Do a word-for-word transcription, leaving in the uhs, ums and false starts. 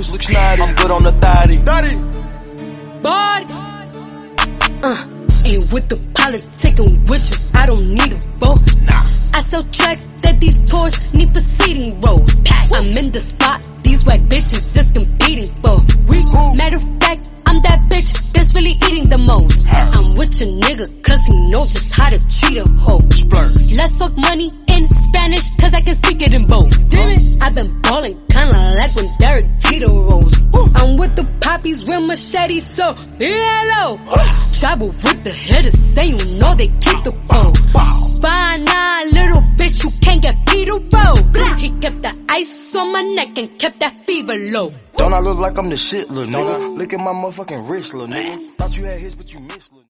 pockets look snotty. I'm good on the thotty. Body. Uh, ain't with the politicking witches. I don't need a vote. Nah. I sell tracks that these tours need proceeding roles. I'm in the spot, these whack bitches just competing for. Matter of fact, I'm that bitch that's really eating the most. I'm with your nigga cause he knows just how to treat a hoe. Let's talk money in Spanish cause I can speak it in both. I've been ballin' kinda like when Derek Jeter rolls. I'm with the poppies with machetes, so hello. Travel with the hitters, they you know they keep the pole. Fine, nah, little bitch, you can't get Peter roll. He kept the ice on my neck and kept that fever low. Don't I look like I'm the shit, little nigga? Look at my motherfucking wrist, little nigga. Thought you had hits, but you missed, little